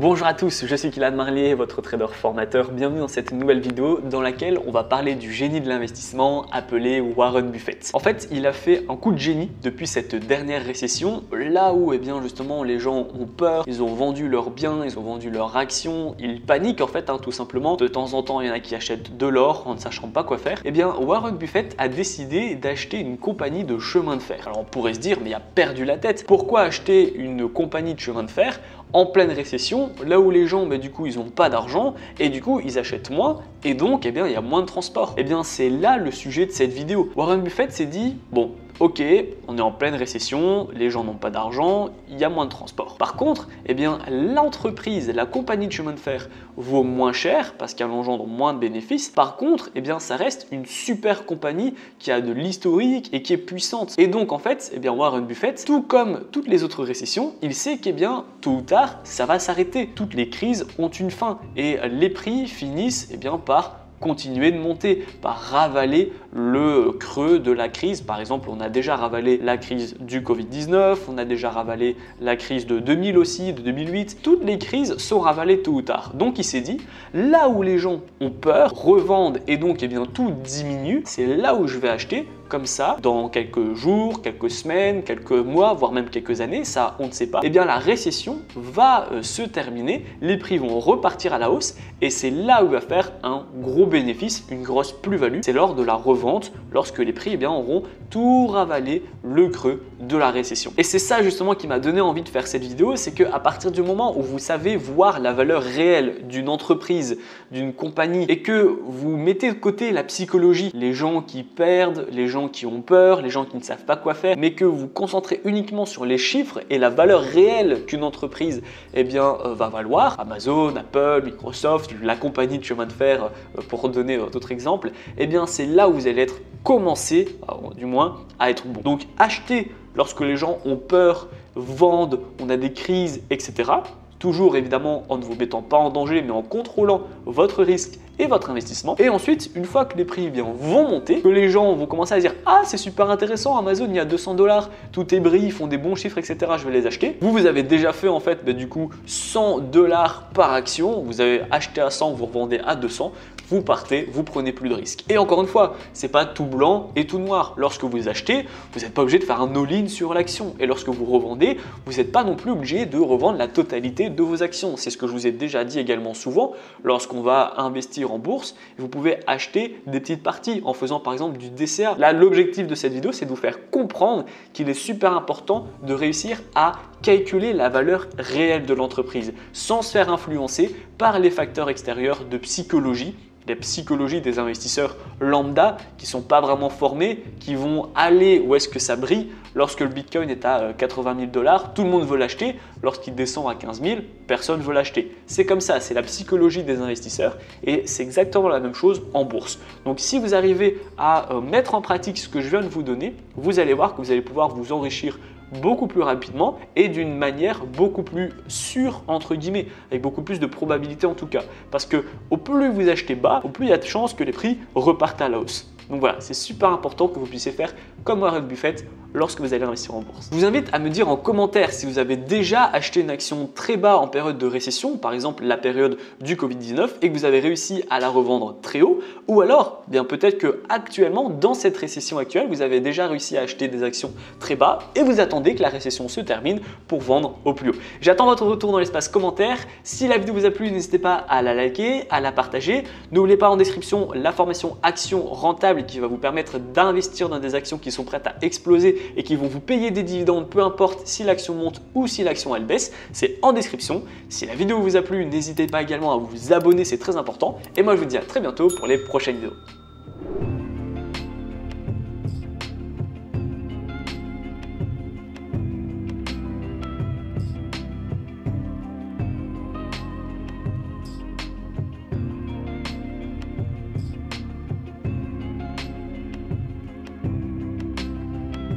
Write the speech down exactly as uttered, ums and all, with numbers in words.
Bonjour à tous, je suis Kylian Marlier, votre trader formateur. Bienvenue dans cette nouvelle vidéo dans laquelle on va parler du génie de l'investissement appelé Warren Buffett. En fait, il a fait un coup de génie depuis cette dernière récession, là où eh bien, justement les gens ont peur, ils ont vendu leurs biens, ils ont vendu leurs actions, ils paniquent en fait hein, tout simplement. De temps en temps, il y en a qui achètent de l'or en ne sachant pas quoi faire. Eh bien, Warren Buffett a décidé d'acheter une compagnie de chemin de fer. Alors on pourrait se dire, mais il a perdu la tête. Pourquoi acheter une compagnie de chemin de fer en pleine récession, là où les gens, bah, du coup, ils n'ont pas d'argent et du coup, ils achètent moins et donc, eh bien, il y a moins de transport. Eh bien, c'est là le sujet de cette vidéo. Warren Buffett s'est dit, bon, ok, on est en pleine récession, les gens n'ont pas d'argent, il y a moins de transport. Par contre, eh bien, l'entreprise, la compagnie de chemin de fer vaut moins cher parce qu'elle engendre moins de bénéfices. Par contre, eh bien, ça reste une super compagnie qui a de l'historique et qui est puissante. Et donc, en fait, eh bien, Warren Buffett, tout comme toutes les autres récessions, il sait qu'eh bien, tôt ou tard, ça va s'arrêter. Toutes les crises ont une fin et les prix finissent eh bien, par continuer de monter, par ravaler le creux de la crise. Par exemple, on a déjà ravalé la crise du Covid dix-neuf, on a déjà ravalé la crise de deux mille aussi, de deux mille huit. Toutes les crises sont ravalées tôt ou tard. Donc il s'est dit, là où les gens ont peur, revendent et donc eh bien, tout diminue, c'est là où je vais acheter. Comme ça, dans quelques jours, quelques semaines, quelques mois, voire même quelques années, ça on ne sait pas, eh bien la récession va euh, se terminer, les prix vont repartir à la hausse et c'est là où il va faire un gros bénéfice, une grosse plus-value. C'est lors de la revente, lorsque les prix eh bien, auront tout ravalé le creux de la récession. Et c'est ça justement qui m'a donné envie de faire cette vidéo, c'est qu'à partir du moment où vous savez voir la valeur réelle d'une entreprise, d'une compagnie et que vous mettez de côté la psychologie, les gens qui perdent, les gens qui ont peur, les gens qui ne savent pas quoi faire, mais que vous vous concentrez uniquement sur les chiffres et la valeur réelle qu'une entreprise eh bien, euh, va valoir, Amazon, Apple, Microsoft, la compagnie de chemin de fer, euh, pour donner euh, d'autres exemples, eh bien c'est là où vous allez être commencé, euh, du moins, à être bon. Donc acheter lorsque les gens ont peur, vendent, on a des crises, et cetera. Toujours évidemment en ne vous mettant pas en danger, mais en contrôlant votre risque et votre investissement. Et ensuite, une fois que les prix bien, vont monter, que les gens vont commencer à dire « Ah, c'est super intéressant, Amazon, il y a deux cents dollars, tout est bris, ils font des bons chiffres, et cetera. Je vais les acheter. » Vous, vous avez déjà fait en fait bah, du coup cent dollars par action. Vous avez acheté à cent, vous revendez à deux cents. Vous partez, vous prenez plus de risques. Et encore une fois, c'est pas tout blanc et tout noir. Lorsque vous achetez, vous n'êtes pas obligé de faire un all-in sur l'action. Et lorsque vous revendez, vous n'êtes pas non plus obligé de revendre la totalité de vos actions. C'est ce que je vous ai déjà dit également souvent. Lorsqu'on va investir en bourse, vous pouvez acheter des petites parties en faisant par exemple du D C A. Là, l'objectif de cette vidéo, c'est de vous faire comprendre qu'il est super important de réussir à calculer la valeur réelle de l'entreprise sans se faire influencer par les facteurs extérieurs de psychologie. La psychologie des investisseurs lambda qui ne sont pas vraiment formés, qui vont aller où est-ce que ça brille. Lorsque le Bitcoin est à quatre-vingt mille dollars, tout le monde veut l'acheter. Lorsqu'il descend à quinze mille, personne ne veut l'acheter. C'est comme ça, c'est la psychologie des investisseurs et c'est exactement la même chose en bourse. Donc si vous arrivez à mettre en pratique ce que je viens de vous donner, vous allez voir que vous allez pouvoir vous enrichir beaucoup plus rapidement et d'une manière beaucoup plus sûre entre guillemets, avec beaucoup plus de probabilité en tout cas. Parce que au plus vous achetez bas, au plus il y a de chances que les prix repartent à la hausse. Donc voilà, c'est super important que vous puissiez faire comme Warren Buffett lorsque vous allez investir en bourse. Je vous invite à me dire en commentaire si vous avez déjà acheté une action très bas en période de récession, par exemple la période du Covid dix-neuf, et que vous avez réussi à la revendre très haut, ou alors bien peut-être que actuellement dans cette récession actuelle, vous avez déjà réussi à acheter des actions très bas et vous attendez que la récession se termine pour vendre au plus haut. J'attends votre retour dans l'espace commentaire. Si la vidéo vous a plu, n'hésitez pas à la liker, à la partager. N'oubliez pas en description la formation Action Rentable qui va vous permettre d'investir dans des actions qui sont prêtes à exploser et qui vont vous payer des dividendes, peu importe si l'action monte ou si l'action elle baisse. C'est en description. Si la vidéo vous a plu, n'hésitez pas également à vous abonner, c'est très important. Et moi je vous dis à très bientôt pour les prochaines vidéos.